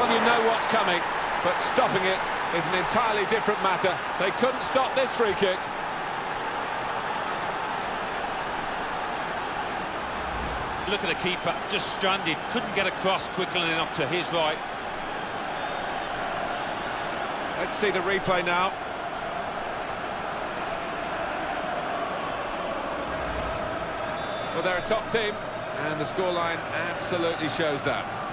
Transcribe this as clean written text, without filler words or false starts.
Well, you know what's coming, but stopping it is an entirely different matter. They couldn't stop this free kick. Look at the keeper, just stranded, couldn't get across quickly enough to his right. Let's see the replay now. Well, they're a top team, and the scoreline absolutely shows that.